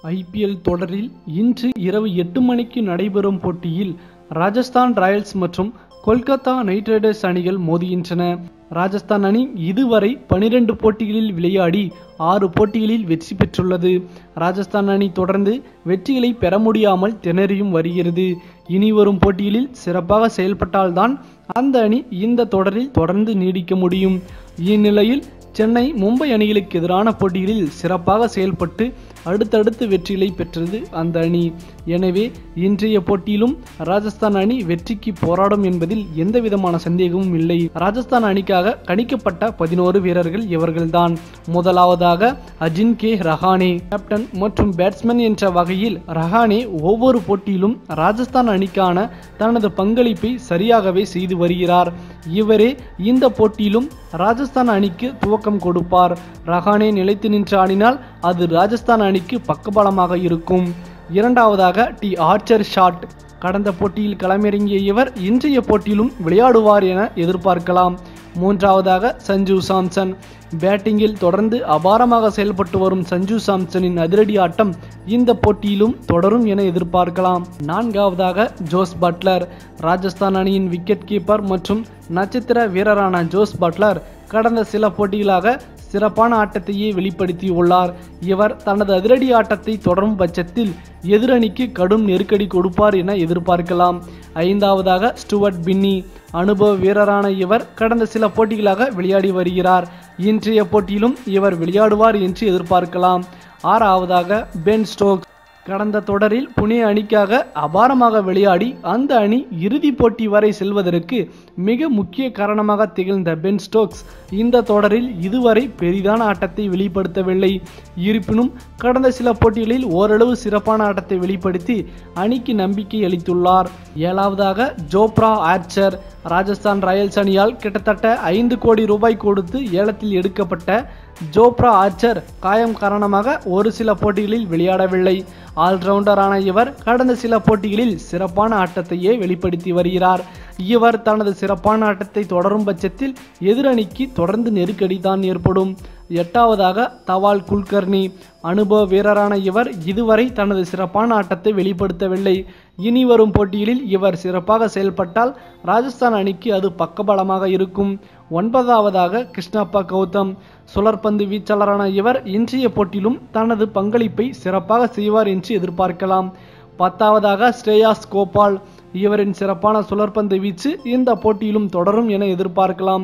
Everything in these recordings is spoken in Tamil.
ஐபிஎல் தொடரில் இன்று இரவு 8 மணிக்கு நடைபெறும் போட்டியில் ராஜஸ்தான் ராயல்ஸ் மற்றும் கொல்கத்தா நைட் ரைடர்ஸ் அணிகள் மோதுகின்றன. ராஜஸ்தான் அணி இதுவரை 12 போட்டிகளில் விளையாடி 6 போட்டிகளில் வெற்றி பெற்றுள்ளது. ராஜஸ்தான் அணி தொடர்ந்து வெற்றிகளை பெற முடியாமல் திணறியும் வருகிறது. இனி வரும் போட்டிகளில் சிறப்பாக செயல்பட்டால்தான் அந்த அணி இந்த தொடரில் தொடர்ந்து நீடிக்க முடியும். இந்நிலையில் சென்னை மும்பை அணிகளுக்கு எதிரான போட்டிகளில் சிறப்பாக செயல்பட்டு அடுத்தடுத்து வெற்றிகளை பெற்றது அந்த அணி. எனவே இன்றைய போட்டியிலும் ராஜஸ்தான் அணி வெற்றிக்கு போராடும் என்பதில் எந்தவிதமான சந்தேகமும் இல்லை. ராஜஸ்தான் அணிக்காக கணிக்கப்பட்ட 11 வீரர்கள் இவர்கள்தான். முதலாவதாக அஜின்கே ரஹானே. கேப்டன் மற்றும் பேட்ஸ்மேன் என்ற வகையில் ரஹானே ஒவ்வொரு போட்டியிலும் ராஜஸ்தான் அணிக்கான தனது பங்களிப்பை சரியாகவே செய்து வருகிறார். இவரே இந்த போட்டியிலும் ராஜஸ்தான் அணிக்கு துவக்கம் கொடுப்பார். ரஹானே நிலைத்து நின்று ஆடினால் அது ராஜஸ்தான் அணிக்கு பக்கபலமாக இருக்கும். இரண்டாவதாக டி ஆர்ச்சர் ஷாட். கடந்த போட்டியில் களமிறங்கிய இவர் இன்றைய போட்டியிலும் விளையாடுவார் என எதிர்பார்க்கலாம். மூன்றாவதாக சஞ்சு சாம்சன். பேட்டிங்கில் தொடர்ந்து அபாரமாக செயல்பட்டு வரும் சஞ்சு சாம்சனின் அதிரடி ஆட்டம் இந்த போட்டியிலும் தொடரும் என எதிர்பார்க்கலாம். நான்காவதாக ஜோஸ் பட்லர். ராஜஸ்தான் அணியின் விக்கெட் கீப்பர் மற்றும் நட்சத்திர வீரரான ஜோஸ் பட்லர் கடந்த சில போட்டிகளாக சிறப்பான ஆட்டத்தையே வெளிப்படுத்தியுள்ளார். இவர் தனது அதிரடி ஆட்டத்தை தொடரும் பட்சத்தில் எதிரணிக்கு கடும் நெருக்கடி கொடுப்பார் என எதிர்பார்க்கலாம். ஐந்தாவதாக ஸ்டுவர்ட் பின்னி. அனுபவ வீரரான இவர் கடந்த சில போட்டிகளாக விளையாடி வருகிறார். இன்றைய போட்டியிலும் இவர் விளையாடுவார் என்று எதிர்பார்க்கலாம். ஆறாவதாக பென் ஸ்டோக்ஸ். கடந்த தொடரில் புனே அணிக்காக அபாரமாக விளையாடி அந்த அணி இறுதி போட்டி வரை செல்வதற்கு மிக முக்கிய காரணமாக திகழ்ந்த பென் ஸ்டோக்ஸ் இந்த தொடரில் இதுவரை பெரிதான ஆட்டத்தை வெளிப்படுத்தவில்லை. இருப்பினும் கடந்த சில போட்டிகளில் ஓரளவு சிறப்பான ஆட்டத்தை வெளிப்படுத்தி அணிக்கு நம்பிக்கை அளித்துள்ளார். ஏழாவதாக ஜோப்ரா ஆர்ச்சர். ராஜஸ்தான் ராயல்ஸ் அணியால் கிட்டத்தட்ட 5 கோடி ரூபாய் கொடுத்து ஏலத்தில் எடுக்கப்பட்ட ஜோப்ரா ஆர்ச்சர் காயம் காரணமாக ஒரு சில போட்டிகளில் விளையாடவில்லை. ஆல்ரவுண்டரான இவர் கடந்த சில போட்டிகளில் சிறப்பான ஆட்டத்தையே வெளிப்படுத்தி வருகிறார். இவர் தனது சிறப்பான ஆட்டத்தை தொடரும் பட்சத்தில் எதிரணிக்கு தொடர்ந்து நெருக்கடி தான் ஏற்படும். எட்டாவதாக தவால் குல்கர்னி. அனுபவ வீரரான இவர் இதுவரை தனது சிறப்பான ஆட்டத்தை வெளிப்படுத்தவில்லை. இனி வரும் போட்டிகளில் இவர் சிறப்பாக செயல்பட்டால் ராஜஸ்தான் அணிக்கு அது பக்கபலமாக இருக்கும். ஒன்பதாவதாக கிருஷ்ணப்பா கௌதம். சுழற்பந்து வீச்சாளரான இவர் இன்றைய போட்டியிலும் தனது பங்களிப்பை சிறப்பாக செய்வார் என்று எதிர்பார்க்கலாம். பத்தாவதாக ஸ்ரேயாஸ் கோபால். இவரின் சிறப்பான சுழற்பந்து வீச்சு இந்த போட்டியிலும் தொடரும் என எதிர்பார்க்கலாம்.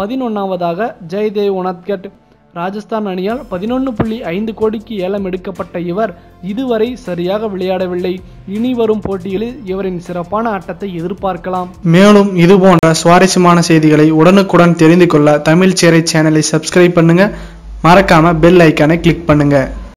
11ஆவதாக ஜெயதேவ் உனத்கட். ராஜஸ்தான் அணியால் 11.5 கோடிக்கு ஏலம் எடுக்கப்பட்ட இவர் இதுவரை சரியாக விளையாடவில்லை. இனி வரும் போட்டிகளில் இவரின் சிறப்பான ஆட்டத்தை எதிர்பார்க்கலாம். மேலும் இது போன்ற சுவாரஸ்யமான செய்திகளை உடனுக்குடன் தெரிந்து கொள்ள தமிழ் சேரை சேனலை சப்ஸ்கிரைப் பண்ணுங்க. மறக்காம பெல் ஐக்கானை கிளிக் பண்ணுங்க.